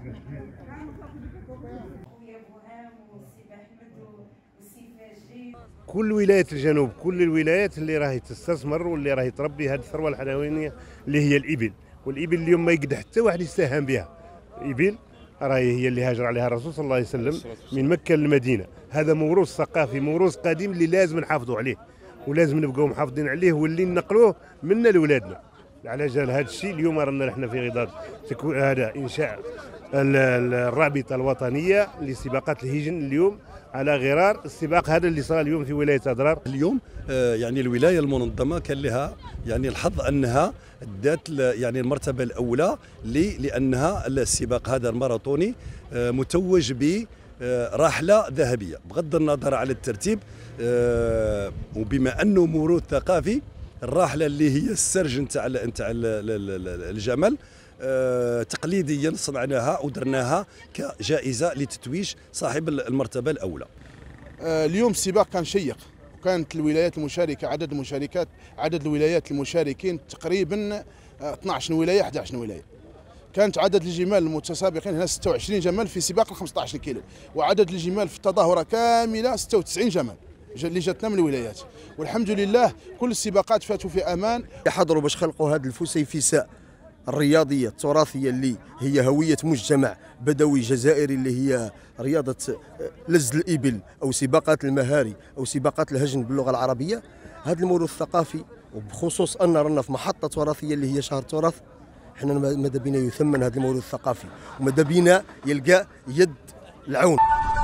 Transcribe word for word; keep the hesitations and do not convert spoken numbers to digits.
كل ولايات الجنوب، كل الولايات اللي راهي تستثمر واللي راهي تربي هذه الثروه الحيوانيه اللي هي الابل، والابل اليوم ما يقدح حتى واحد يساهم بها. الابل راهي هي اللي هاجر عليها الرسول صلى الله عليه وسلم من مكه للمدينه، هذا موروث ثقافي، موروث قديم اللي لازم نحافظوا عليه ولازم نبقاو محافظين عليه واللي نقلوه منا لولادنا. على جال هذا الشيء اليوم رانا نحن في غضاد هذا انشاء الرابطه الوطنيه لسباقات الهجن اليوم على غرار السباق هذا اللي صار اليوم في ولايه أضرار. اليوم يعني الولايه المنظمه كان لها يعني الحظ انها ادت يعني المرتبه الاولى لانها السباق هذا الماراثوني متوج براحله ذهبيه بغض النظر على الترتيب، وبما انه موروث ثقافي الراحله اللي هي السرج نتاع نتاع الجمل تقليديا صنعناها ودرناها كجائزه لتتويج صاحب المرتبه الاولى. اليوم السباق كان شيق، وكانت الولايات المشاركه عدد المشاركات عدد الولايات المشاركين تقريبا اثناش ولايه احد عشر ولايه. كانت عدد الجمال المتسابقين هنا ستة وعشرين جمل في سباق ال خمسة عشر كيلو، وعدد الجمال في التظاهره كامله ستة وتسعين جمل اللي جاتنا من الولايات، والحمد لله كل السباقات فاتوا في امان. يحضروا باش خلقوا هذه الفسيفساء الرياضيه التراثيه اللي هي هويه مجتمع بدوي جزائري، اللي هي رياضه لز الابل او سباقات المهاري او سباقات الهجن باللغه العربيه. هذا الموروث الثقافي، وبخصوص ان رانا في محطه تراثيه اللي هي شهر التراث، حنا ماذا بينا يثمن هذا الموروث الثقافي وماذا بينا يلقى يد العون.